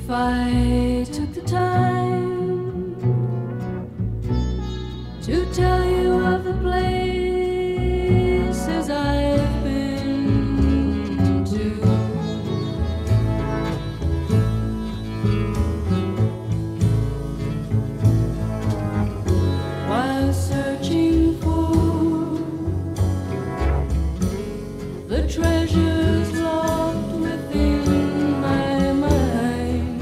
If I took the time to tell you of the places I've been to, while searching for the treasures locked within my mind,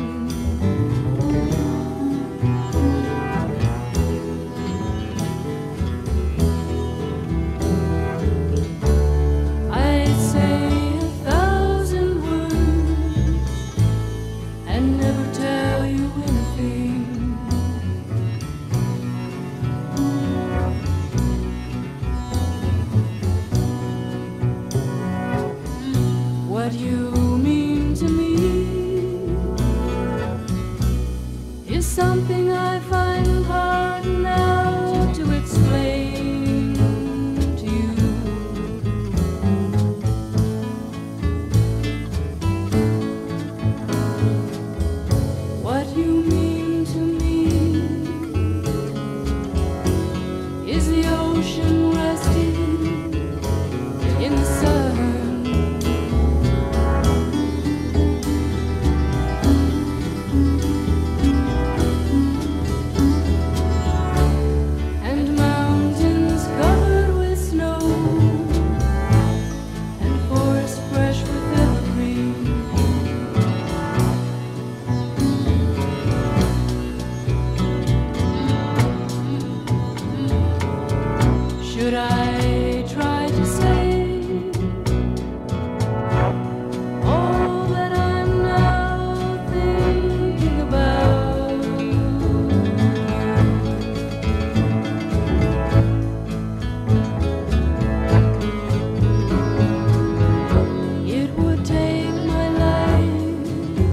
I'd say 1,000 words and never tell you anything. What you mean to me is something I find hard now to explain to you. What you mean to me is the ocean resting in the sun, and mountains covered with snow, and forests fresh with evergreen. Should I try to say all that I'm now thinking about you? It would take my life,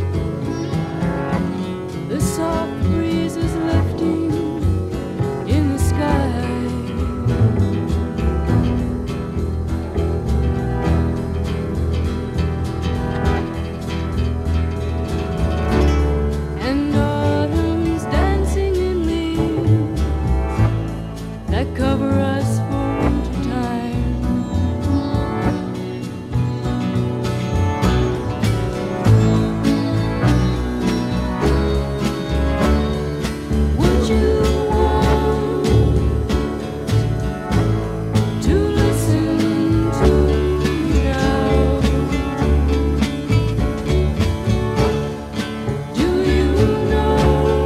the soft breezes lifting in the sky, and autumn's dancing in leaves that cover us for winter time. Would you want to listen to me now? Do you know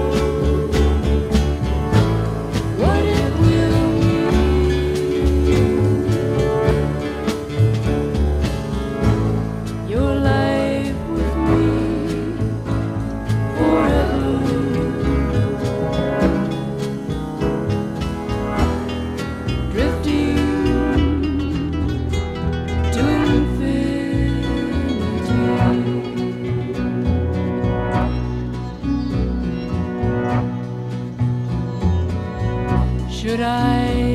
what it will mean? Your life with me forever, drifting to infinity. Should I